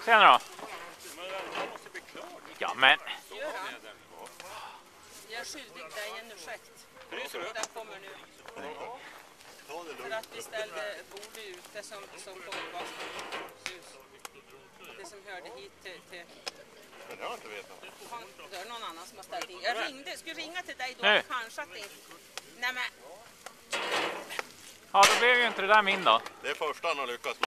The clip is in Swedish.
Tjena då. Ja, men... Jag är skyldig dig en ursäkt. Den kommer nu. För att vi ställde bordet ute som kommer vara hus. Det som hörde hit till... Men jag har inte vetat. Det är någon annan som har ställt in. Jag skulle ringa till dig då, Nej. kanske att det inte... Nej men... Ja, då blev ju inte det där min då. Det är första han har lyckats med.